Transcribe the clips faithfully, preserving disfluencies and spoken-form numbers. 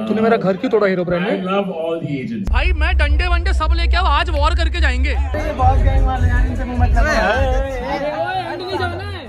तूने मेरा घर क्यों तोड़ा हीरो ब्रांड में? I love all the agents. भाई मैं डंडे वंडे सब लेके आओ, आज वॉर करके जाएंगे। बॉस गैंग वाले यार, इनसे मुंह मत लगाओ।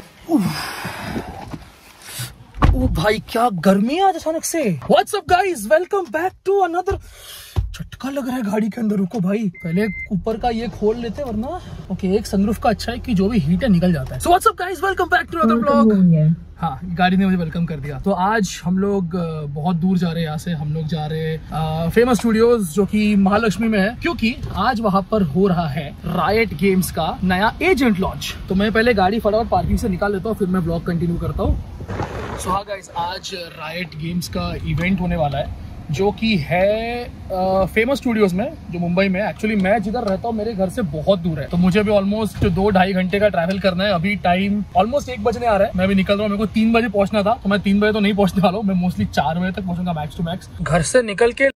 ओ भाई क्या गर्मी है आज अचानक से। What's up guys, welcome back to another। झटका लग रहा है गाड़ी के अंदर, रुको भाई पहले ऊपर का ये खोल लेते वरना। ओके एक सनरूफ का अच्छा है कि जो भी हीट है निकल जाता है। So what's up guys, welcome back to another vlog। हाँ गाड़ी ने मुझे वेलकम कर दिया। तो आज हम लोग बहुत दूर जा रहे हैं, यहाँ से हम लोग जा रहे हैं फेमस स्टूडियोज जो कि महालक्ष्मी में है, क्योंकि आज वहाँ पर हो रहा है रायट गेम्स का नया एजेंट लॉन्च। तो मैं पहले गाड़ी फटाफट पार्किंग से निकाल लेता हूँ, फिर मैं व्लॉग कंटिन्यू करता हूँ। सो हाँ गाइस, आज रायट गेम्स का इवेंट होने वाला है जो कि है फेमस स्टूडियोज में, जो मुंबई में। एक्चुअली मैं जिधर रहता हूँ मेरे घर से बहुत दूर है, तो मुझे भी ऑलमोस्ट दो ढाई घंटे का ट्रैवल करना है। अभी टाइम ऑलमोस्ट एक बजने आ रहा है, मैं भी निकल रहा हूँ। मेरे को तीन बजे पहुंचना था, तो मैं तीन बजे तो नहीं पहुंचने वाला हूँ, मैं मोस्टली चार बजे तक पहुंचूंगा मैक्स टू मैक्स। घर से निकल के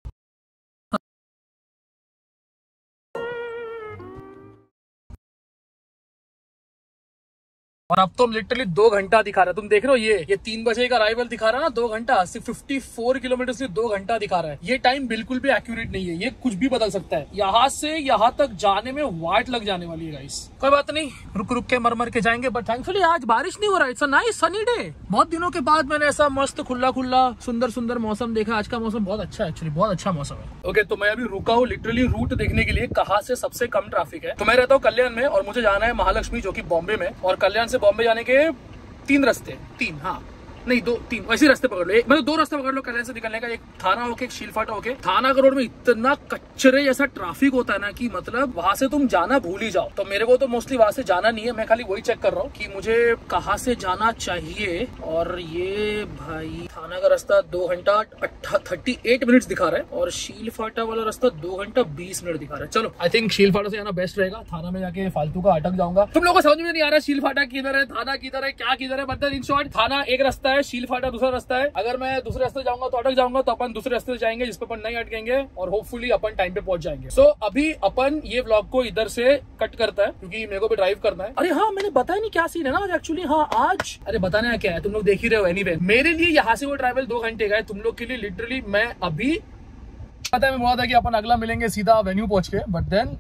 और अब तो लिटरली दो घंटा दिखा रहा है, तुम देख रहे हो ये ये तीन बजे का अराइवल दिखा रहा है ना, दो घंटा सिर्फ फिफ्टी फोर किलोमीटर से दो घंटा दिखा रहा है। ये टाइम बिल्कुल भी एक्यूरेट नहीं है, ये कुछ भी बदल सकता है। यहाँ से यहाँ तक जाने में वाट लग जाने वाली है गाइस। कोई बात नहीं, रुक रुक के मर मर के जाएंगे। बट थैंकफुली आज बारिश नहीं हो रहा है, it's a nice sunny day. बहुत दिनों के बाद मैंने ऐसा मस्त खुला खुला सुंदर सुंदर मौसम देखा। आज का मौसम बहुत अच्छा है, एक्चुअली बहुत अच्छा मौसम है। ओके okay, तो मैं अभी रुका हूँ लिटरली रूट देखने के लिए, कहाँ से सबसे कम ट्रैफिक है। तो मैं रहता हूँ कल्याण में और मुझे जाना है महालक्ष्मी जो की बॉम्बे में, और कल्याण से बॉम्बे जाने के तीन रास्ते, तीन हाँ नहीं दो तीन वैसे रास्ते पकड़ लो। एक मतलब दो रास्ते पकड़ लो कल्याण से निकलने का, एक थाना होके एक शीलफाटा होके। थाना का रोड में इतना कचरे जैसा ट्रैफिक होता है ना कि मतलब वहां से तुम जाना भूल ही जाओ। तो मेरे को तो मोस्टली वहां से जाना नहीं है, मैं खाली वही चेक कर रहा हूँ कि मुझे कहाँ से जाना चाहिए। और ये भाई थाना का रास्ता दो घंटा थर्टी एट मिनट्स दिखा रहा है, और शीलफाटा वाला रास्ता दो घंटा बीस मिनट दिखा रहा है। चलो आई थिंक शीलफाटा से जाना बेस्ट रहेगा, थाना में जाके फालतू का अटक जाऊंगा। तुम लोगों को समझ में नहीं आ रहा शीलफाटा किधर है, थाना किधर है, क्या किधर है। मतलब इन शॉर्ट थाना एक रास्ता है, शीलफाटा दूसरा रास्ता है। अगर मैं दूसरे रास्ते जाऊंगा तो अटक जाऊंगा, तो अपन दूसरे रास्ते से जाएंगे जिस पे अपन नहीं अटकेंगे, और होपफुली अपन टाइम पे पहुंच जाएंगे। सो so, अभी अपन ये व्लॉग को इधर से कट करता है क्योंकि मेरे को भी ड्राइव करना है। अरे हाँ मैंने बताया नहीं क्या सीन है ना आज एक्चुअली। हाँ आज अरे बताना क्या है, तुम लोग देख ही रहे हो। एनीवे मेरे लिए यहाँ से वो ट्रैवल दो घंटे का है, तुम लोग के लिए लिटरली मैं अभी पता है मैं बोला था कि अपन अगला मिलेंगे सीधा वेन्यू पहुंच के, बट देन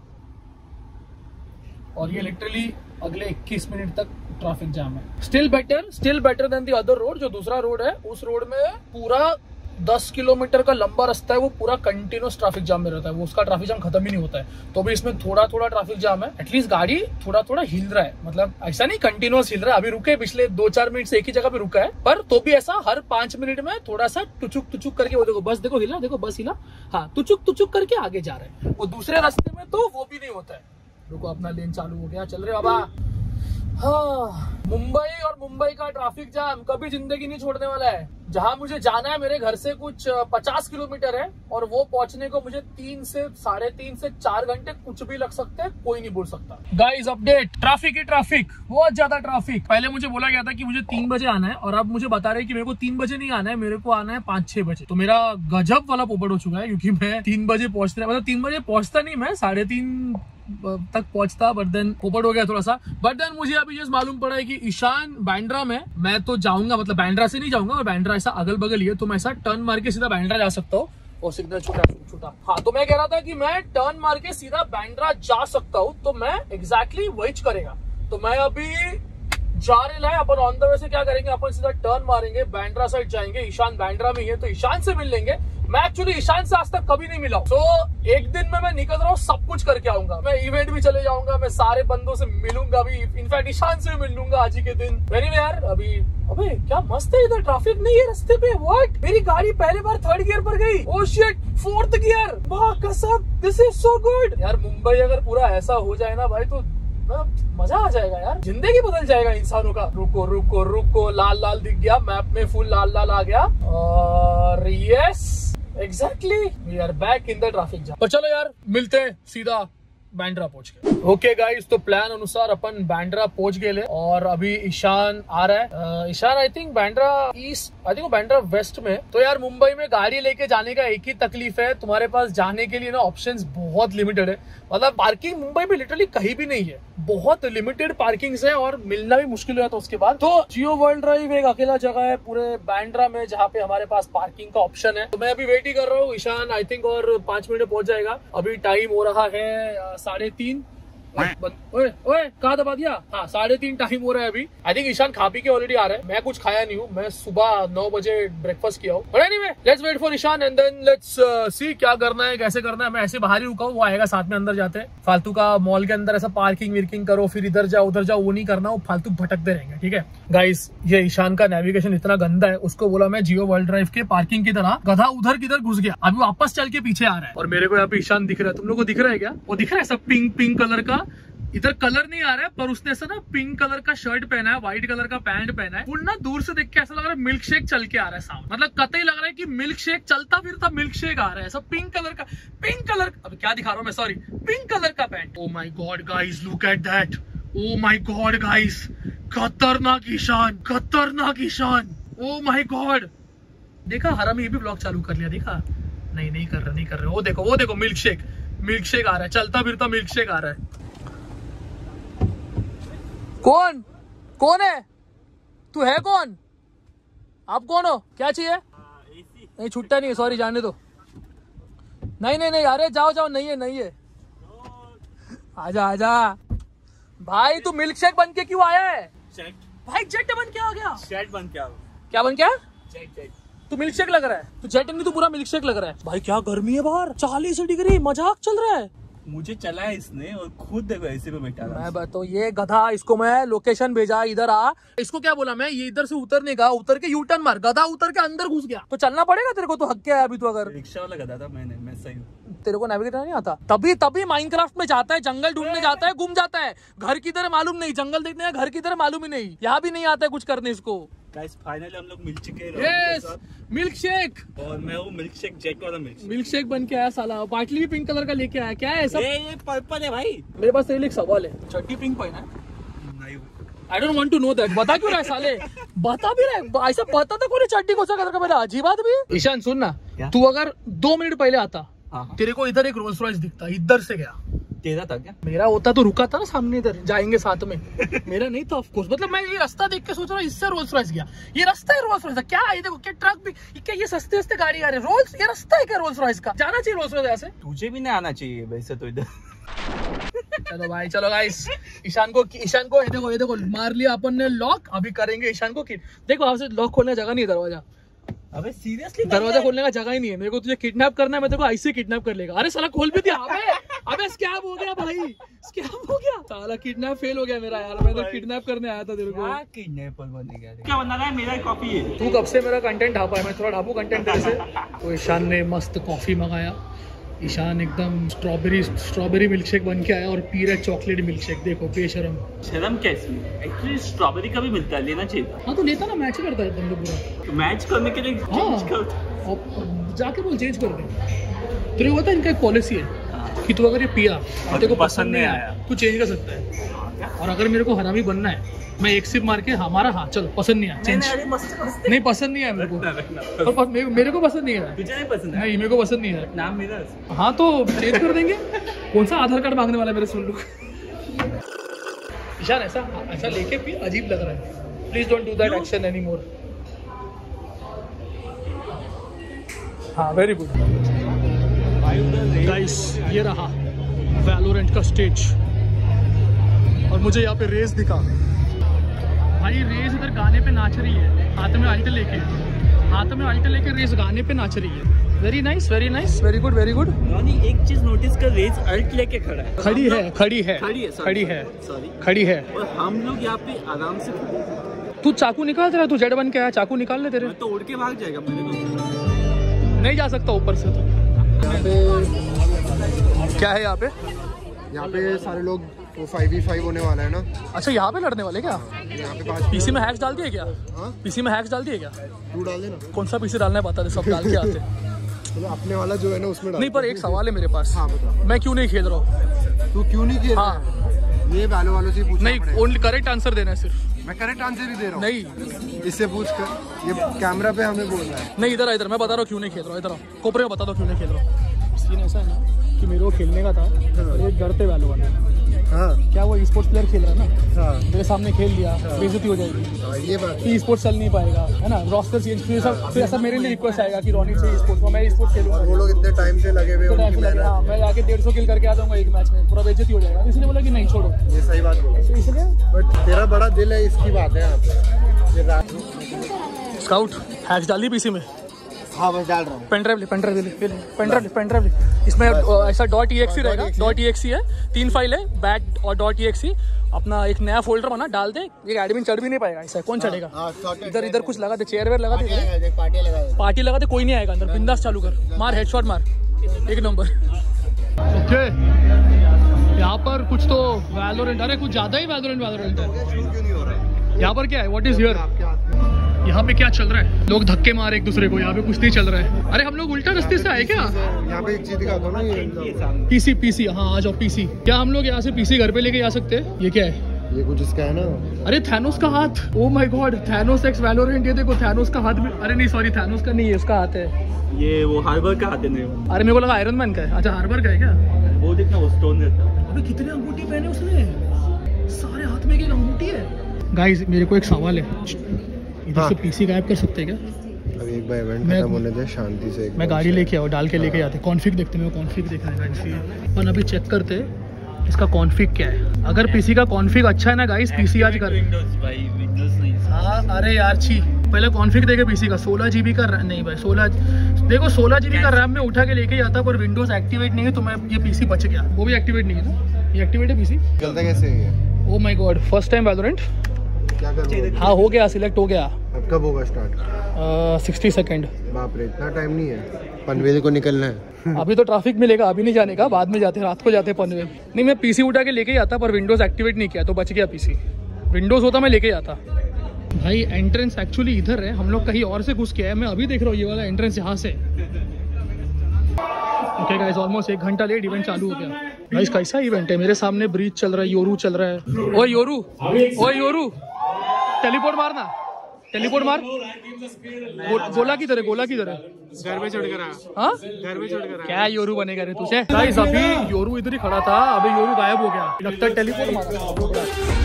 और ये लिटरली अगले इक्कीस मिनट तक ट्रैफिक जाम है। Still better still better than the other road. जो दूसरा रोड है उस रोड में पूरा दस किलोमीटर का लंबा रास्ता है, वो पूरा कंटिन्यूस ट्रैफिक जाम में रहता है, वो उसका ट्रैफिक जाम खत्म ही नहीं होता है। तो भी इसमें थोड़ा थोड़ा ट्रैफिक जाम है, एटलीस्ट गाड़ी थोड़ा थोड़ा हिल रहा है, मतलब ऐसा नहीं कंटिन्यूस हिल रहा है। अभी रुके पिछले दो चार मिनट से एक ही जगह पे रुका है, पर तो भी ऐसा हर पांच मिनट में थोड़ा सा टुचुक टुचुक करके, वो देखो बस देखो हिला, देखो बस हिला, हाँ टुचुक टुचुक करके आगे जा रहे हैं। वो दूसरे रास्ते में तो वो भी नहीं होता है। रुको अपना लेन चालू हो गया, चल रहे बाबा। हाँ मुंबई और मुंबई का ट्रैफिक जाम कभी जिंदगी नहीं छोड़ने वाला है। जहां मुझे जाना है मेरे घर से कुछ पचास किलोमीटर है, और वो पहुंचने को मुझे तीन से साढ़े तीन से चार घंटे कुछ भी लग सकते हैं, कोई नहीं बोल सकता। गाइस अपडेट, ट्रैफिक ही ट्रैफिक, बहुत ज्यादा ट्रैफिक। पहले मुझे बोला गया था कि मुझे तीन बजे आना है, और अब मुझे बता रहे हैं कि मेरे को तीन बजे नहीं आना है, मेरे को आना है पांच छह बजे। तो मेरा गजब वाला पोपट हो चुका है, क्योंकि मैं तीन बजे पहुंचता मतलब तीन बजे पहुंचता नहीं, मैं साढ़े तीन तक पहुंचता, बट देन पोपट हो गया थोड़ा सा। बट देन मुझे अभी जस्ट मालूम पड़ा है कि ईशान बांद्रा में मैं तो जाऊंगा, मतलब बांद्रा से नहीं जाऊंगा, मैं बांद्रा ऐसा अगल बगल ही है, तो मैं ऐसा टर्न मार के सीधा बांद्रा जा सकता हूँ। और सिग्नल छूटा छूटा हाँ तो मैं कह रहा था कि मैं टर्न मार के सीधा बांद्रा जा सकता हूँ, तो मैं एग्जैक्टली वही करेगा। तो मैं अभी जा रहे हैं, अपन ऑन द वे से क्या करेंगे, अपन सीधा टर्न मारेंगे, बांद्रा साइड जाएंगे। ईशान बांद्रा में ही है, तो ईशान से मिल लेंगे। मैं एक्चुअली ईशान से आज तक कभी नहीं मिला हूं, तो एक दिन में मैं निकल रहा हूँ, सब कुछ करके आऊंगा। मैं इवेंट भी चले जाऊंगा, मैं सारे बंदों से मिलूंगा भी, इनफैक्ट ईशान से भी मिल लूंगा आज ही के दिन। वेरी यार अभी अबे क्या मस्त है, इधर ट्रैफिक नहीं है रास्ते पे। व्हाट, मेरी गाड़ी पहले बार थर्ड गियर पर गई। ओह शिट, फोर्थ गियर, वाह कसम, दिस इज सो गुड यार। मुंबई अगर पूरा ऐसा हो जाए ना भाई, तो मजा आ जाएगा यार, जिंदगी बदल जाएगा इंसानों का। रुको रुको रुको, लाल लाल दिख गया मैप में, फुल लाल लाल आ गया, और yes exactly we are back in the traffic jam. पर चलो यार मिलते हैं सीधा बांद्रा पहुंच गए। ओके गाइस, तो प्लान अनुसार अपन बांद्रा पहुंच गए और अभी ईशान आ रहा है। Ishaan I think Bandra east, I think Bandra west में। तो यार मुंबई में गाड़ी लेके जाने का एक ही तकलीफ है, तुम्हारे पास जाने के लिए ना ऑप्शंस बहुत लिमिटेड है। मतलब पार्किंग मुंबई में लिटरली कहीं भी नहीं है, बहुत लिमिटेड पार्किंग है और मिलना भी मुश्किल है। तो उसके बाद तो जियो वर्ल्ड ड्राइव एक अकेला जगह है पूरे बांद्रा में जहाँ पे हमारे पास पार्किंग का ऑप्शन है। तो मैं अभी वेट ही कर रहा हूँ। ईशान आई थिंक और पांच मिनट में पहुंच जाएगा। अभी टाइम हो रहा है साढ़े तीन। ओए ओए कहाँ दबा दिया? हाँ, साढ़े तीन टाइम हो रहा है अभी। आई थिंक ईशान खा पी के ऑलरेडी आ रहा है। मैं कुछ खाया नहीं हूँ, मैं सुबह नौ बजे ब्रेकफास्ट किया हूँ। But anyway, let's wait for Ishaan and then let's see क्या करना है, कैसे करना है। मैं ऐसे बाहर ही रुका हूँ, वो आएगा साथ में। अंदर जाते हैं, फालतू का मॉल के अंदर ऐसा पार्किंग विर्किंग करो, फिर इधर जाओ उधर जाओ, वो नहीं करना। वो फालतू भटकते रहेंगे। ठीक है गाइस, ये ईशान का नेविगेशन इतना गंदा है। उसको बोला मैं जियो वर्ल्ड ड्राइव के पार्किंग की तरह, गधा उधर किधर घुस गया, अभी वापस चल के पीछे आ रहा है। और मेरे को यहाँ पे ईशान दिख रहा है। तुम लोग को दिख रहा है क्या? वो दिख रहा है सब पिंक पिंक कलर का। इधर कलर नहीं आ रहा है, पर उसने ऐसा ना पिंक कलर का शर्ट पहना है, व्हाइट कलर का पैंट पहना है। फुल ना दूर से देख के ऐसा लग रहा है मिल्क शेक चल के आ रहा है सामने। मतलब कतई लग रहा है कि मिल्क शेक चलता फिरता मिल्क शेक आ रहा है। सब पिंक कलर का, पिंक कलर, अब क्या दिखा रहा हूँ मैं, सॉरी, पिंक कलर का pant. Oh my god guys, look at that. Oh my god guys, खतरनाक ईशान, खतरनाक ईशान। ओ माय गॉड, देखा हरामी ये भी ब्लॉग चालू कर लिया। देखा? नहीं नहीं कर रहा, नहीं कर रहा। वो देखो, वो देखो, मिल्क शेक, मिल्क शेक आ रहा है, चलता फिरता मिल्क शेक आ रहा है। कौन कौन है तू? है कौन? आप कौन हो? क्या चाहिए? नहीं छुट्टा नहीं है, सॉरी, जाने दो। नहीं नहीं नहीं, अरे जाओ जाओ, नहीं है नहीं है। आजा आजा भाई, तू मिल्क शेक बन के क्यों आया है? जेट भाई, जेट बन के आ गया। जेट बन के आ गया। क्या बन क्या? Jet jet. तू मिल्क शेक लग रहा है। तू जेट नहीं, तू पूरा मिल्क शेक लग रहा है। भाई क्या गर्मी है बाहर, चालीस डिग्री, मजाक चल रहा है। मुझे चला है इसने और खुद देखो ऐसे में बैठा। मैं बताओ, ये गधा, इसको मैं लोकेशन भेजा, इधर आ। इसको क्या बोला मैं, ये इधर से उतरने का, उतर के यू टर्न मार। गधा उतर के अंदर घुस गया तो चलना पड़ेगा तेरे को। तो हक क्या है अभी? तो अगर रिक्शा वाला गधा था, मैंने मैं सही हूँ। तेरे को नेविगेटर नहीं आता? तभी तभी माइनक्राफ्ट में जाता है, जंगल ढूंढने जाता है, गुम जाता है। घर की तरह मालूम नहीं, जंगल देखने का घर की तरह मालूम ही नहीं। यहाँ भी नहीं आता है कुछ करने इसको। गाइस फाइनली हम लोग मिल चुके हैं। Yes, milkshake. और मैं हूँ मिल्क शेक, जेट वाला मिल्क शेक। मिल्क शेक बन के आया साला। बाटली भी पिंक कलर का लेके आया। क्या है सब? ये ये पर्पल है भाई। मेरे पास तेरे लिए एक सवाल है, चड्डी पिंक पहना है? नहीं, I don't want to know that. बता क्यों रहा है साले? बता भी रहा है, ऐसा पता था कोई चड्डी कौन सा कलर का पहना? अजीब आदमी। ईशान सुन ना, तू अगर दो मिनट पहले आता, हाँ। तेरे को इधर एक रोल्स रॉयस दिखता, इधर से गया। तेरा था क्या? मेरा होता तो रुका था ना सामने, इधर जाएंगे साथ में। मेरा नहीं था ऑफ कोर्स। मतलब मैं ये रास्ता देख के सोच रहा हूँ इससे रोल्स रॉयस गया। ये रास्ता है रोल्स रॉयस का क्या? ये देखो क्या ट्रक भी, क्या ये सस्ते सस्ते गाड़ी आ रहे हैं। रोल्स, ये रास्ता है क्या रोल्स रॉयस का? जाना चाहिए रोल्स रॉयस ऐसे। तुझे भी नहीं आना चाहिए वैसे तो इधर। चलो भाई, चलो गाइस, ईशान को ईशान को ये देखो, ये देखो, मार लिया अपन ने लॉक। अभी करेंगे ईशान को किड। देखो आपसे लॉक खोलने जगह नहीं है, दरवाजा। अबे सीरियसली दरवाजा खोलने का जगह ही नहीं है। मेरे को तुझे किडनैप करना है, मैं तेरे को ऐसे किडनैप कर लेगा। अरे साला खोल भी दिया। अबे अबे स्कैम हो गया भाई, स्कैम हो गया साला। किडनैप फेल हो गया मेरा यार। मैं तो किडनैप करने आया था तेरे को। क्या किडनैपर बने गया? क्या बना रहा है? मेरा कॉफी है। तू कब से मेरा कंटेंट ढापा है? मैं थोड़ा ढापू कंटेंट तेरे से। तो ईशान ने मस्त कॉफी मंगाया। ईशान एकदम स्ट्रॉबेरी स्ट्रॉबेरी मिल्क शेक बन के आया और पी रहा चॉकलेट मिल्क शेक। देखो बेशरम। शर्म कैसी? एक्चुअली स्ट्रॉबेरी का भी मिलता है, लेना चाहिए। हाँ तो लेता ना, मैच करता है तुम लोग पूरा। तो मैच करने के लिए हाँ, जाके बोल चेंज कर दे। तेरे को पता है इनका एक पॉलिसी है कि तू अगर ये पिया और तेरे को पसंद नहीं आया तू चेंज कर सकता है। और अगर मेरे को हरामी बनना है, मैं एक सिप मार के हमारा, हाँ चलो पसंद नहीं आया चेंज। नहीं पसंद नहीं आया मेरे को, और मेरे, मेरे को पसंद नहीं है। तुझे नहीं पसंद है? नहीं मेरे को पसंद नहीं है। नाम मेरा। हाँ तो चेंज कर देंगे। कौन सा आधार कार्ड मांगने वाला है मेरे सुन लो। ईशान ऐसा ऐसा लेके भी अजीब लग रहा है। Please don't do that action any more. हाँ वेरी गुड गाइस, ये रहा वैलोरेंट का स्टेज। और मुझे यहाँ पे रेस दिखा भाई। रेस इधर गाने पे नाच रही है, हाथ में अल्ट लेके, हाथ में अल्ट लेके रेस गाने पे नाच रही है। Very nice, very nice, very good, very good. Ronnie एक चीज नोटिस कर, रेस अल्ट लेके खड़ा है। खड़ी है, खड़ी है, खड़ी है, खड़ी है, सॉरी खड़ी है। और हम लोग यहाँ पे आराम से खड़े। तू चाकू निकाल तेरा, तू जेड बन के आया, चाकू निकाल ले तेरे। तो उड़ के भाग जाएगा मेरे को। नहीं जा सकता ऊपर से। तो यहाँ पे क्या है? यहाँ पे यहाँ पे सारे लोग वो फाइव वी फाइव होने वाला है ना। अच्छा यहाँ पे लड़ने वाले क्या? यहाँ पे पास पीसी में हैक्स डाल दिए क्या? हाँ? पीसी में हैक्स डाल दिए क्या? तू डाल देना। कौन सा पीसी डालना है बता दे, सब डाल के आते। मतलब अपने वाला जो है ना उसमें डाल। नहीं पर एक सवाल है मेरे पास। हाँ बता। मैं क्यों नहीं खेल रहा हूँ? तू क्यों नहीं खेल? हाँ ये वैलो वालों से पूछना नहीं, ओनली करेक्ट आंसर देना है सिर्फ। मैं करेक्ट आंसर ही दे रहा हूँ। नहीं इससे पूछ कर, ये कैमरा पे हमें बोलना है। नहीं, इधर इधर मैं बता रहा हूँ क्यों नहीं खेल रहा हूँ। इधर आओ, कोपरे में बता दो क्यों नहीं खेल रहा हूँ। सीन ऐसा है ना कि मेरे को खेलने का था और ये डर थे वैलो वाले। हाँ क्या वो ई स्पोर्ट्स प्लेयर खेल रहा है ना, हाँ मेरे सामने खेल लिया, बेइज्जती हो जाएगी। हाँ, ये बात है। ई स्पोर्ट्स चल नहीं पाएगा, है ना। रोस्टर चेंज फिर सब फिर ऐसा मेरे लिए रिक्वेस्ट आएगा कि रोनित से ई स्पोर्ट्स, मैं ई स्पोर्ट्स खेलूंगा। वो लोग इतने टाइम से लगे हुए, उनकी मेहनत। हाँ, मैं जाके डेढ़ सौ किल करके आ जाऊंगा एक मैच में, पूरा बेइज्जती हो जाएगा। इसलिए बोला कि नहीं छोड़ो। ये सही बात बोला, तो इसलिए बट तेरा बड़ा दिल है, इसकी बात है यहाँ पे। ये रात स्काउट हैक्स डाली पीसी में। हाँ बस डाल रहा हूँ। पेन ड्राइव ले, पेन ड्राइव ले, पेन ड्राइव ले, पेन ड्राइव ले। इसमें ऐसा डॉट ई एक्स रहेगा, डॉट ई एक्स है, तीन फाइल है, बैक और डॉट ई एक्स। अपना एक नया फोल्डर बना, डाल दे। ये एडमिन चढ़ भी नहीं पाएगा, ऐसा कौन चढ़ेगा? इधर इधर कुछ लगा दे, चेयर वेयर लगा दे, पार्टी लगा दे, कोई नहीं आएगा अंदर। बिंदास चालू कर, मार हेडशॉट मार, एक नंबर। ओके, यहाँ पर कुछ तो वैलोरेंट, अरे कुछ ज्यादा ही वैलोरेंट वैलोरेंट है। यहाँ पर क्या है, व्हाट इज हियर? यहाँ पे क्या चल रहा है? लोग धक्के मारे एक दूसरे को, यहाँ पे कुछ नहीं चल रहा है। अरे हम लोग उल्टा रास्ते से आए क्या? यहाँ पे एक चीज दिखाता हूँ ना, ये पीसी पीसी हाँ आ जाओ पीसी। क्या हम लोग यहाँ से पीसी घर पे लेके जा सकते हैं? ये क्या है? ये कुछ इसका है ना। अरे थैनोस का हाथ, oh my god, Thanos X Valorant. ये देखो थैनोस का हाथ भी, अरे नहीं सॉरी, थैनोस का नहीं है, उसका हाथ है। ये वो हार्बर का हाथ है। नहीं, अरे मेरे को लगा आयरन मैन का है। अच्छा हार्बर का है क्या? वो देखना, वो स्टोन रहता है। अबे कितने अंगूठी पहने उसने, सारे हाथ में एक अंगूठी है। गाइस मेरे को एक सवाल है, इधर हाँ। से पीसी गायब कर सकते हैं क्या? अब एक बार इवेंट मैं- खत्म होने दे शांति से। मैं गाड़ी लेके आओ, डाल के लेके जाते, कॉन्फिग देखते हैं। कॉन्फिग देखना है गाइस, अपन अभी चेक करते इसका कॉन्फिग क्या है। अगर पीसी का कॉन्फिग अच्छा है ना गाइस, पीसी आज कर। हाँ अरे यार छी, पहले कॉन्फिग देखे पीसी का। सोलह जीबी का नहीं भाई, सोलह देखो सोलह जीबी का रैम में उठा के लेके जाता, पर विंडोज एक्टिवेट नहीं है, तो मैं ये पीसी बच गया। वो भी एक्टिवेट नहीं है ना, ये एक्टिवेट है पीसी। चलता कैसे है ये? Oh my god, first time Valorant. क्या कर? हाँ हो गया, सिलेक्ट हो गया। अब कब होगा स्टार्ट? Sixty second. बाप रे, इतना टाइम नहीं है, पनवेल को निकलना है। अभी तो ट्रैफिक मिलेगा, अभी नहीं जाने का, बाद में जाते हैं, रात को जाते हैं पनवेल। नहीं मैं पीसी उठा के लेके जाता, पर विंडोज एक्टिवेट नहीं किया तो बच गया पीसी। विंडोज होता मैं लेके जाता। भाई एंट्रेंस एक्चुअली इधर है, हम लोग कहीं और से घुस के आए। मैं अभी देख रहा हूँ ये वाला एंट्रेंस यहाँ से। ओके गाइस, ऑलमोस्ट एक घंटा लेट इवेंट चालू हो गया। गाइस कैसा इवेंट है? मेरे सामने ब्रीच चल रहा है, योरू चल रहा है। ओए योरू, ओए योरू, टेलीपोर्ट मारना, टेलीपोर्ट मार। गो, गोला किधर है? गोला किधर है? घर में छोड़कर आ। हाँ घर में छोड़कर क्या योरू बनेगा रे तुझे? गाइस अभी योरू इधर ही खड़ा था, अभी योरू गायब हो गया, लगता है टेलीपोर्ट मारा।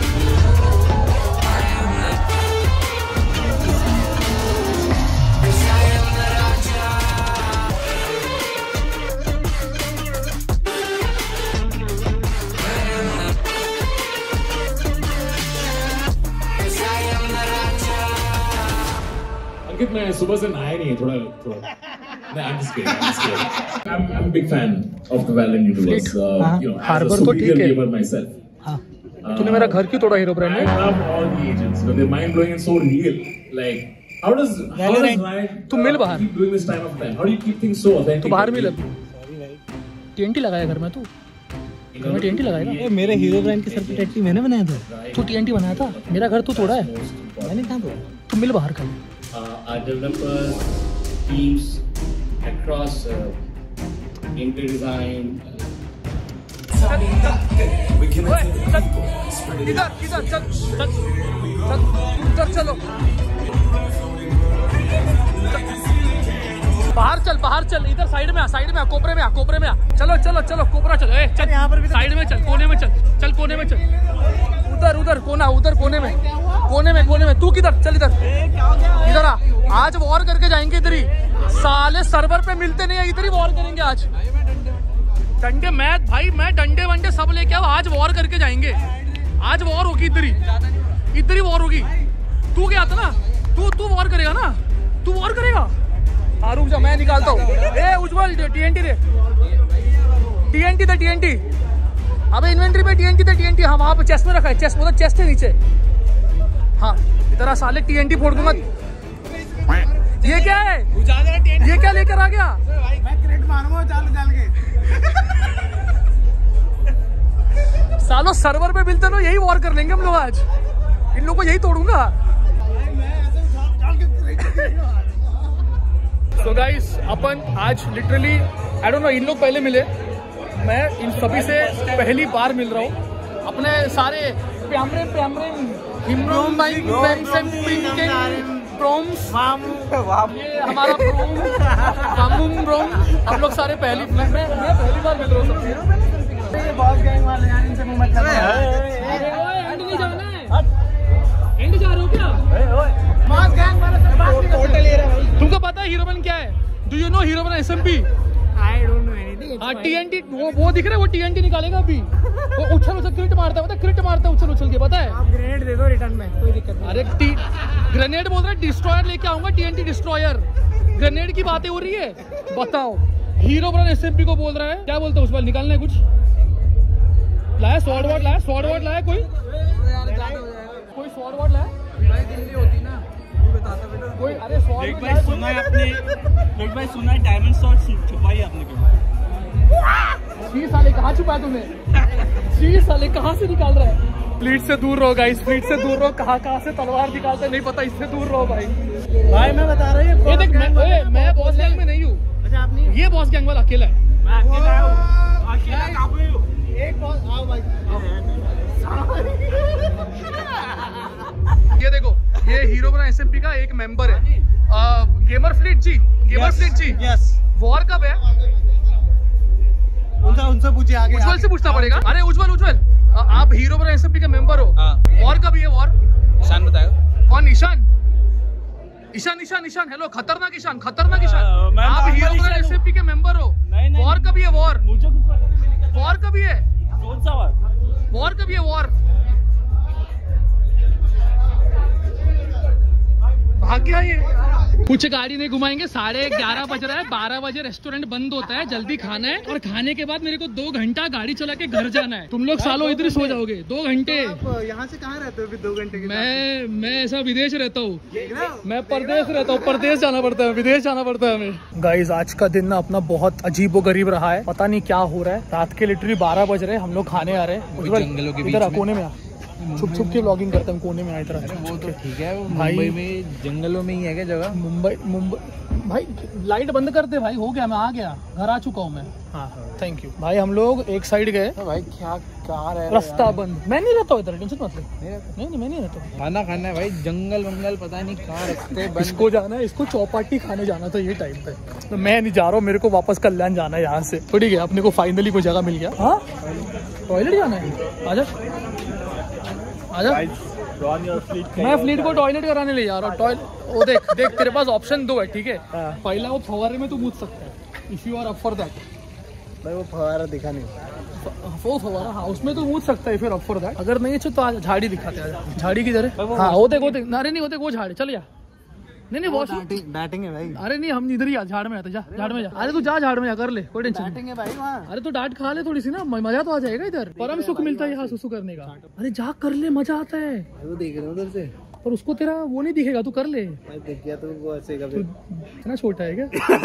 मैं सुबह से नहाया नहीं है, थोड़ा थोड़ा नहीं, I'm just kidding, I'm just kidding. I'm, I'm a big fan of the Valorant universe. Uh, you know, as a Harbor तो superior ठीक है। gamer myself. हाँ तूने मेरा घर क्यों तोड़ा हीरो ब्रांड I में? love all the agents. You know, they're mind blowing and so real. Like, how does how does Riot तू मिल बाहर। keep doing this time of time? How do you keep things so authentic? तू बाहर मिल अभी। TNT लगाया घर में तू? घर में टीएनटी लगाएगा? मेरे हीरो ब्रांड के सर पे टैटू मैंने बनाया था। तू टीएनटी बनाया था? मेरा घर तू तोड़ा है? मैंने कहाँ तोड़ा? तू मिल बाहर कर। uh, our developers, teams across uh, interior design. इधर इधर चल चल चल इधर चलो, बाहर चल बाहर चल, इधर साइड में आ, साइड में आ, कोपरे में आ, कोपरे में आ। चलो चलो चलो कोपरा चलो, ए चल यहाँ पर भी साइड में चल, कोने में चल, चल कोने में चल, उधर उधर कोना, उधर कोने में, कोने में कोने में। तू किधर? चल इधर इधर आ, आज वॉर करके जाएंगे इधर ही। साले सर्वर पे मिलते नहीं है, इधर ही वॉर करेंगे आज। डंडे मैं भाई मैं डंडे वंडे सब लेके आओ, आज वॉर करके जाएंगे। आज वॉर होगी इधर ही, इधर ही वॉर होगी। तू क्या आता ना, तू तू वॉर करेगा ना, तू वॉर करेगा। हाँ रुक जा, मैं निकालता हूँ। ए उज्जवल टीएनटी दे, टीएनटी दे, टीएनटी। अबे इन्वेंट्री पे टीएनटी दे, टीएनटी। हाँ वहाँ पे चेस्ट में रखा है, चेस्ट मतलब चेस्ट है नीचे। हाँ इधर आ साले, टीएनटी फोड़ दूंगा। ये क्या है? ये क्या लेकर आ गया? मैं क्रेट मारूंगा चाल चाल के। सालों सर्वर पे मिलते ना, यही वॉर कर लेंगे हम लोग आज। इन लोगों को यही तोड़ूंगा। सो गाइस अपन आज लिटरली आई डोंट नो, इन लोग पहले मिले, मैं इन सभी से पहली बार मिल रहा हूँ। अपने सारे प्यामरे प्यामरे हिमरोम भाई बेंसन पिंकिंग प्रोम्स ये हमारा प्रोम कामुम प्रोम हम लोग सारे पहली मैं मैं पहली बार मिल रहा हूँ सबसे। ये बॉस गैंग वाले यार इनसे मुंह मत करना। अरे ओए एंड नहीं जाना है। एंड जा रहे हो क्या? बॉस गैंग वाले से बात नहीं करते। तुमको पता है हीरोमैन क्या है? Do you know Heroman SMP? I don't know anything. हां टीएनटी वो वो दिख रहा है वो टीएनटी निकालेगा अभी। वो उछल उछल क्रिट मारता है पता है क्रिट मारता है उछल उछल के पता है। आप ग्रेनेड दे दो रिटर्न में कोई दिक्कत नहीं। अरे टी ग्रेनेड बोल रहा है डिस्ट्रॉयर लेके आऊंगा टीएनटी डिस्ट्रॉयर। ग्रेनेड की बातें हो रही है बताओ। हीरोमैन एसएमपी को बोल रहा है क्या बोलते हैं उस बार निकालना है कुछ लाया स्वॉर्ड वर्ड लाया स्वॉर्ड वर्ड लाया कोई कोई स्वॉर्ड वर्ड लाया दिल्ली होती ना कोई। अरे स्वॉर्ड भाई सुना है आपने लोग भाई सुना है डायमंड स्वॉर्ड छुपाई आपने क्यों? शी साले कहाँ छुपाया तूने? शी साले कहाँ से निकाल रहा है? फ्लीट से दूर रहो गाइस फ्लीट से दूर रहो। कहाँ कहाँ से तलवार निकालते नहीं पता इससे दूर रहो भाई। भाई मैं बता रहा हूँ ये देख मैं मैं बॉस गैंग में नहीं हूँ। अच्छा आप नहीं ये बॉस गैंग वाला अकेला है। मैं अकेला हूँ अकेला काबू एक बॉस आओ भाई। ये देखो ये हीरोमैन एसएमपी का एक मेंबर है gamer fleet ji gamer fleet ji. Yes war कब है? उनसे उनसे पूछिए आगे उज्जवल से पूछना पड़ेगा। अरे उज्जवल उज्जवल आप हीरोमैन एसएमपी के मेंबर हो। वॉर कब है वॉर? ईशान बताएगा। कौन ईशान? ईशान ईशान ईशान हेलो खतरनाक ईशान खतरनाक ईशान आप हीरोमैन एसएमपी के मेंबर हो। वॉर कब है वॉर? मुझे कुछ पता नहीं। वॉर कब है? कौन सा वॉर? वॉर कब है वॉर? भाग गया ये। कुछ गाड़ी नहीं घुमाएंगे। साढ़े ग्यारह बज रहा है बारह बजे रेस्टोरेंट बंद होता है। जल्दी खाना है और खाने के बाद मेरे को दो घंटा गाड़ी चला के घर जाना है। तुम लोग सालों इधर सो जाओगे दो घंटे। तो यहाँ से कहाँ रहते हो दो घंटे के? मैं मैं ऐसा विदेश रहता हूँ। मैं परदेश रहता हूँ परदेश जाना पड़ता है विदेश जाना पड़ता है हमें। गाइस आज का दिन ना अपना बहुत अजीब व गरीब रहा है। पता नहीं क्या हो रहा है। रात के लिटरली बारह बज रहे हैं हम लोग खाने आ रहे हैं। इधर कोने में आ छुप छुप के व्लॉगिंग करते हैं कोने में आए तरह। वो तो ठीक है मुंबई में जंगलों में ही है क्या जगह? मुंबई मुंबई भाई लाइट बंद कर दे भाई। हो गया मैं आ गया घर आ चुका हूँ मैं। हाँ हाँ थैंक यू भाई। हम लोग एक साइड गए भाई क्या क्या रहा रास्ता बंद। मैं नहीं रहता हूँ इधर टेंशन मत ले। नहीं नहीं मैं नहीं रहता हूँ। खाना खाना है भाई जंगल वंगल पता नहीं कहाँ रखते। इसको जाना है इसको चौपाटी खाने जाना था ये टाइम पे। तो मैं नहीं जा रहा हूँ मेरे को वापस कल्याण जाना है यहाँ से। तो ठीक है अपने को फाइनली कोई जगह मिल गया। हाँ टॉयलेट जाना है आजा आजा। मैं फ्लीट को टॉयलेट कराने ले जा रहा हूँ। टॉयलेट वो देख देख तेरे पास ऑप्शन दो है ठीक है। पहला वो फव्वारे में तू मुझ सकता है if you are up for that. भाई वो फव्वारा दिखा नहीं वो फव्वारा हाँ उसमें तो मुझ सकता है फिर अप फॉर दैट। अगर नहीं है तो आज झाड़ी दिखाते हैं। झाड़ी किधर है? हाँ वो देख वो देख नारे नहीं होते वो झाड़ी चल जा। नहीं नहीं वॉशरूम बैटिंग है भाई। अरे नहीं हम इधर ही झाड़ में आते जा झाड़ में जा। अरे तू जा झाड़ में जा कर ले कोई टेंशन नहीं है भाई वहाँ। अरे तो डांट खा ले थोड़ी सी ना मजा तो आ जाएगा इधर। परम सुख मिलता है यहाँ सुसु करने का। अरे जा कर ले मजा आता है। वो देख रहे उधर से पर उसको तेरा वो नहीं दिखेगा तू कर ले। देख गया तो वो ऐसे इतना छोटा है क्या?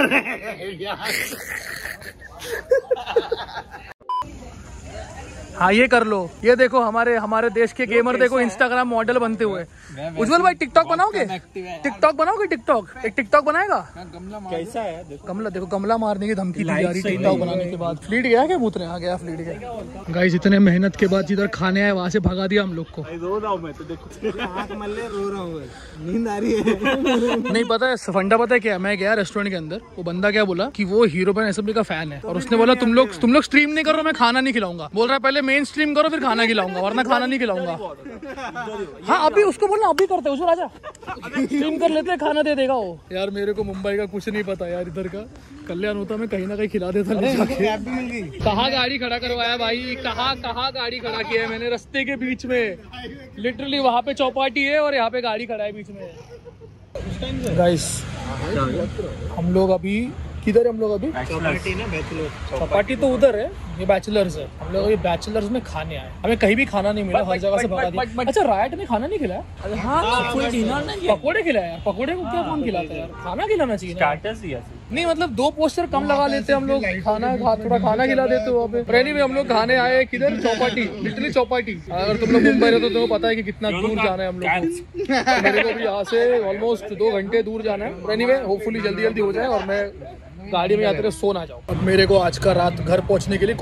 हाँ ये कर लो। ये देखो हमारे हमारे देश के गेमर देखो इंस्टाग्राम मॉडल बनते हुए। उज्जवल भाई टिकटॉक बनाओगे? टिकटॉक बनाओगे? टिकटॉक एक टिकटॉक बनाएगा? कैसा है? गमला देखो गमला मारने की धमकी दी जा रही टिकटॉक बनाने के बाद। फ्लीट गया क्या मूतने? आ गया फ्लीट गया। गाइस इतने मेहनत के बाद जिधर खाने आए वहाँ से भगा दिया हम लोग को। रो रहा हूँ मैं तो देखो रो रहा हूँ नींद आ रही है। नहीं पता है फंडा पता है क्या? मैं गया रेस्टोरेंट के अंदर वो बंदा क्या बोला कि वो हीरोमैन एसएमपी का फैन है और उसने बोला तुम लोग तुम लोग स्ट्रीम नहीं करो मैं खाना नहीं खिलाऊंगा। बोल रहा है पहले मेन स्ट्रीम करो फिर खाना खिलाऊंगा वरना खाना नहीं खिलाऊंगा। हाँ अभी उसको बोलना अभी करते उसको राजा स्ट्रीम कर लेते खाना दे देगा वो। यार मेरे को मुंबई का कुछ नहीं पता यार। इधर का कल्याण होता मैं कहीं ना कहीं खिला देता। कहाँ गाड़ी खड़ा करवाया भाई? कहाँ कहाँ गाड़ी खड़ा किया है मैंने? रास्ते के बीच में लिटरली वहाँ पे चौपाटी है और यहाँ पे गाड़ी खड़ा है बीच में। गाइस हम लोग अभी किधर है? हम लोग अभी चौपाटी तो उधर है ये बैचलर्स है। हम लोग अभी बैचलर्स में खाने आए। हमें कहीं भी खाना नहीं मिला हर जगह से भगा दिया। अच्छा रायट ने खाना नहीं खिलाया? हाँ पकोड़े खिलाया। पकोड़े को क्या कौन खिलाता है यार? खाना खिलाना चाहिए नहीं मतलब दो पोस्टर कम लगा लेते हम लोग खाना खा थोड़ा खाना खिला देते वहाँ पे। रैली में हम लोग खाने आए किधर? चौपाटी लिटरली चौपाटी। अगर तुम लोग मुंबई रहते हो तो तुम्हें पता है कि कितना दूर जाना है हम लोग को। मेरे को भी यहाँ से ऑलमोस्ट दो घंटे दूर जाना है। एनीवे होपफुली जल्दी जल्दी हो जाए और मैं गाड़ी में जाते रहे सो ना जाओ। अब मेरे को आज का रात घर पहुंचने के लिए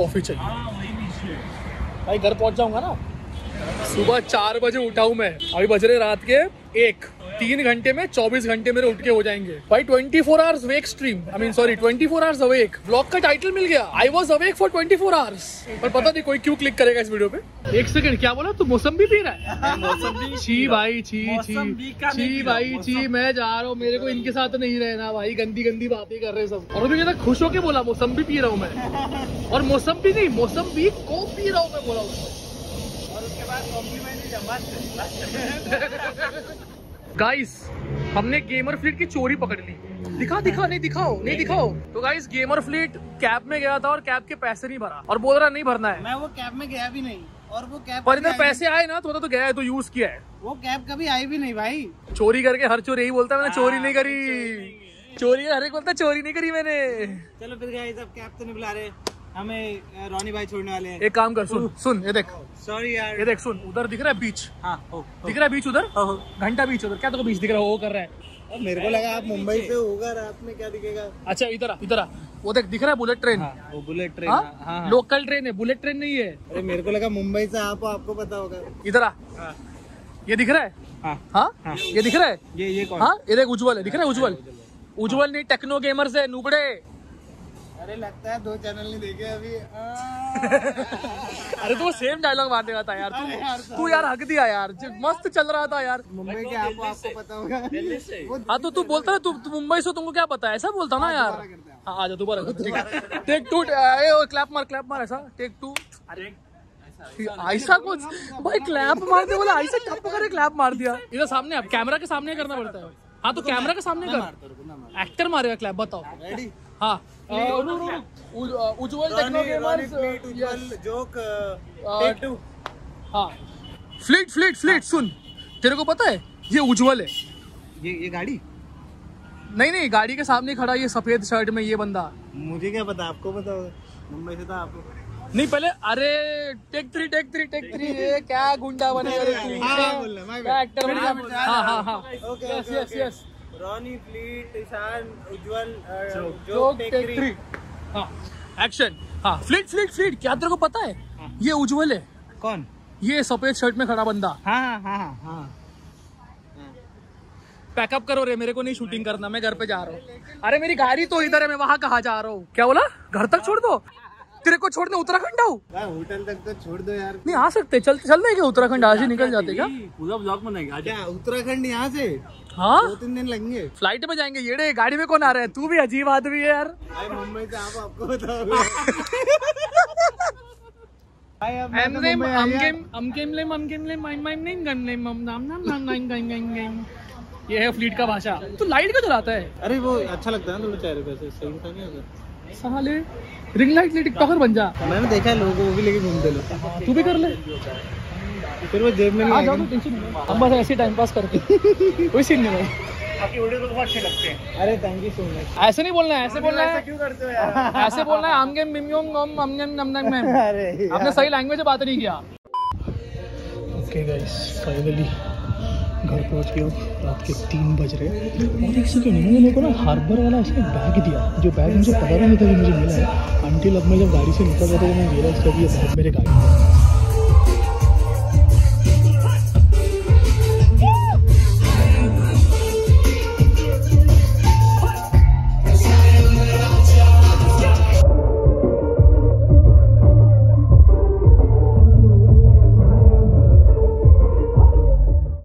कॉफी चाहिए भाई। घर पहुंच जाऊंगा ना, सुबह चार बजे उठा हूं मैं, अभी बज रहे रात के एक। तीन घंटे में चौबीस घंटे मेरे उठ के हो जाएंगे भाई। Twenty four hours wake stream, I mean sorry twenty four hours awake. Blog का टाइटल मिल गया, I was awake for twenty four hours. पर पता नहीं कोई क्यों क्लिक करेगा इस वीडियो पे। एक सेकंड, क्या बोला तू? मौसम्बी पी रहा है? मौसम्बी छी भाई, छी छी छी भाई छी। मैं जा रहा हूँ, मेरे को इनके साथ नहीं रहना भाई। गंदी गंदी बातें कर रहे सब। और अभी कहता खुश होके बोला मौसम्बी पी रहा हूँ मैं, और मौसम्बी नहीं मौसम्बी को पी रहा हूँ मैं, बोला और उसके बाद कॉम्प्लीमेंट गाइस, हमने गेमर फ्लीट की चोरी पकड़ ली। दिखा दिखा नहीं दिखाओ नहीं दिखाओ। तो गाइस गेमर फ्लीट कैब में गया था और कैब के पैसे नहीं भरा और बोल रहा नहीं भरना है। मैं वो कैब में गया भी नहीं, और वो कैब पर इधर पैसे आए ना तो तो गया है, तो यूज किया है। वो कैब कभी आई भी नहीं भाई। चोरी करके हर चोर यही बोलता है मैंने चोरी नहीं करी। चोरी हर एक बोलता है चोरी नहीं करी मैंने। चलो फिर गाइस, अब कैब तो नहीं बुला रहे, हमें रॉनी भाई छोड़ने वाले हैं। एक काम कर, सुन सुन ये देख, सॉरी यार, ये देख सुन, उधर दिख रहा है बीच। हाँ हो, हो। दिख रहा है बीच उधर, घंटा बीच उधर। क्या तो बीच दिख रहा है? वो कर रहा है। अब मेरे को लगा आप मुंबई से होगा, रात में क्या दिखेगा। अच्छा इधर आ, इधर आ, वो देख दिख रहा है बुलेट ट्रेन। हाँ, वो बुलेट ट्रेन। हाँ? हाँ, हाँ। लोकल ट्रेन है, बुलेट ट्रेन नहीं है। अरे मेरे को लगा मुंबई से आप, आपको पता होगा। इधर आ, हाँ। ये दिख रहा है। हाँ, हाँ? हाँ। ये दिख रहा है। ये ये कौन? हाँ ये देख उज्जवल है, दिख रहा है उज्जवल। उज्जवल नहीं, टेक्नो गेमर्स है नुबड़े। अरे लगता है दो चैनल नहीं देखे अभी। अरे तो सेम डायलॉग मारने का था यार तू। तू यार हक दिया यार, मस्त चल रहा था यार। मुंबई के आपको आपको पता होगा। हाँ तो तू बोलता है तू मुंबई से, तुमको क्या पता है? ऐसा बोलता ना यार। हाँ आ जा दोबारा, ठीक है। टेक टू, क्लैप मार क्लैप मार, ऐसा टेक टू। ऐसा कुछ भाई क्लैप मारते बोला, ऐसा टप करे क्लैप मार दिया। इधर सामने, अब कैमरा के सामने करना पड़ता है। हाँ तो कैमरा के सामने कर, एक्टर मारेगा क्लैप, बताओ। रेडी? हाँ Ujjwal techno gamers joke take two. हाँ फ्लीट फ्लीट फ्लीट, सुन तेरे को पता है ये उज्जवल है। ये ये गाड़ी नहीं नहीं, गाड़ी के सामने खड़ा ये सफेद शर्ट में ये बंदा। मुझे क्या पता, आपको पता होगा, मुंबई से था आप। नहीं पहले, अरे take three take three take three, ये क्या गुंडा बने रे तू, क्या एक्टर बन गया। हाँ हाँ हाँ, yes yes yes. Ronnie, fleet, Ishaan, Ujjwal, joke take three. हाँ एक्शन। हाँ फ्लीट फ्लीट फ्लीट, क्या तेरे को पता है ये उज्जवल है? कौन? ये सफेद शर्ट में खड़ा बंदा। हाँ हाँ हाँ हाँ। पैकअप करो रे, मेरे को नहीं शूटिंग करना, मैं घर पे जा रहा हूँ। अरे मेरी गाड़ी तो इधर है, मैं वहाँ कहाँ जा रहा हूँ? क्या बोला? घर तक छोड़ दो? तेरे को छोड़ने उत्तराखंड आओ? होटल तक तो छोड़ दो यार। नहीं आ सकते, चल चल देंगे उत्तराखंड, आज ही निकल जाते क्या? पूरा ब्लॉग बनाएगा क्या उत्तराखंड यहाँ से? हाँ दो तीन दिन लगेंगे। फ्लाइट में जाएंगे। ये गाड़ी में कौन आ रहा है? तू भी अजीब आदमी है यार। मुंबई से आप, आपको पता होगा। ये है फ्लीट का भाषा। तो लाइट क्यों जलाता है? अरे वो अच्छा लगता है ना थोड़ा चेहरे पे, सही था नहीं होगा। साले रिंग लाइट ले, टिकटॉकर बन जा। मैंने देखा है लोगों को, वो भी लेके घूमते लोग। तू भी कर ले, फिर वो जेब में आ जाओ तो टेंशन नहीं। हम बस ऐसे टाइम पास करते, कोई सीन नहीं भाई। आपकी वीडियो तो बहुत अच्छे लगते हैं। अरे थैंक यू सो मच। ऐसे नहीं बोलना है, ऐसे बोलना है। क्यों करते हो यार? ऐसे बोलना है, आम गेम मिमयोंग ओम अम गेम नम नम में। अरे आपने सही लैंग्वेज में बात नहीं किया। ओके गाइस, फाइनली घर पहुंच गया हूँ। रात के तीन बज रहे हैं। और एक सेकेंड, इन्होंने मेरे को ना हार्बर वाला ऐसे बैग दिया, जो बैग मुझे पता भी नहीं था कि मुझे मिला है। अंटिल अब मैं जब गाड़ी से निकल रहा था तो मैं रियलाइज कर, ये बैग मेरे गाड़ी में।